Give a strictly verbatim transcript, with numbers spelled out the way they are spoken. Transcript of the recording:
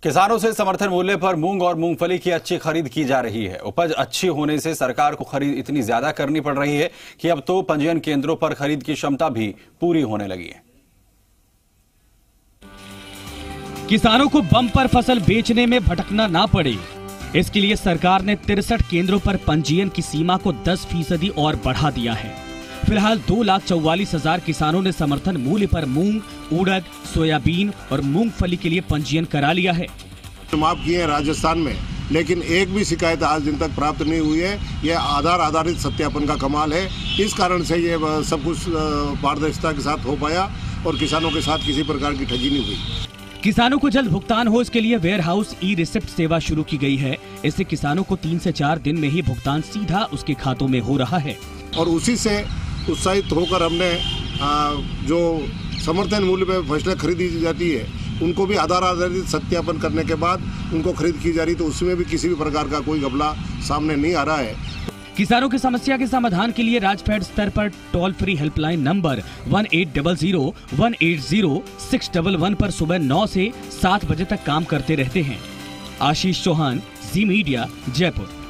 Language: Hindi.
किसानों से समर्थन मूल्य पर मूंग और मूंगफली की अच्छी खरीद की जा रही है। उपज अच्छी होने से सरकार को खरीद इतनी ज्यादा करनी पड़ रही है कि अब तो पंजीयन केंद्रों पर खरीद की क्षमता भी पूरी होने लगी है। किसानों को बम्पर फसल बेचने में भटकना ना पड़े, इसके लिए सरकार ने तिरसठ केंद्रों पर पंजीयन की सीमा को दस फीसदी और बढ़ा दिया है। फिलहाल दो लाख चौवालीस हजार किसानों ने समर्थन मूल्य पर मूंग, उड़द, सोयाबीन और मूंगफली के लिए पंजीयन करा लिया है। माफ किए हैं राजस्थान में, लेकिन एक भी शिकायत आज दिन तक प्राप्त नहीं हुई है। यह आधार आधारित सत्यापन का कमाल है। इस कारण से ये सब कुछ पारदर्शिता के साथ हो पाया और किसानों के साथ किसी प्रकार की ठगी नहीं हुई। किसानों को जल्द भुगतान हो, इसके लिए वेयर हाउस ई रिसिप्ट सेवा शुरू की गई है। इससे किसानों को तीन से चार दिन में ही भुगतान सीधा उसके खातों में हो रहा है और उसी से उत्साहित होकर हमने जो समर्थन मूल्य पे फसलें खरीदी जाती है उनको भी आधार आधारित सत्यापन करने के बाद उनको खरीद की जा रही, तो उसमें भी किसी भी प्रकार का कोई घपला सामने नहीं आ रहा है। किसानों की समस्या के समाधान के लिए राजफेड स्तर पर toll free helpline number one eight double zero one eight zero six double one पर सुबह नौ से सात बजे तक काम करते रहते हैं। आशीष चौहान, जी मीडिया, जयपुर।